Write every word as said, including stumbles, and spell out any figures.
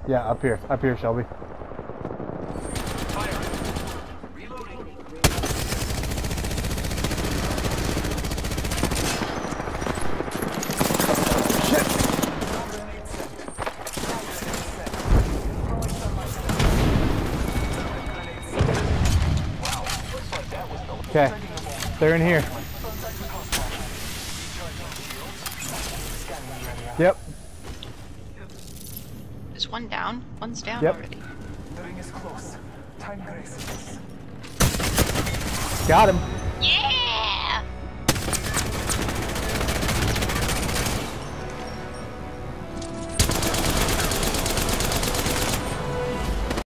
Yeah, up here. Up here, Shelby. Fire. Reloading. Okay, they're in here. Yep. There's one down. One's down Yep. already. The ring is close. Time graces. Got him. Yeah!